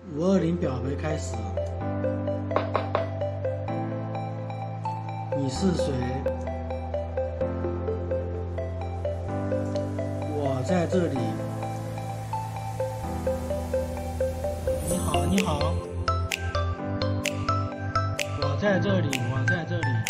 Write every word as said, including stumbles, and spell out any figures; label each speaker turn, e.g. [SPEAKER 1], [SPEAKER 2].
[SPEAKER 1] 五二零表格开始。你是谁？我在这里。你好，你好。我在这里，我在这里。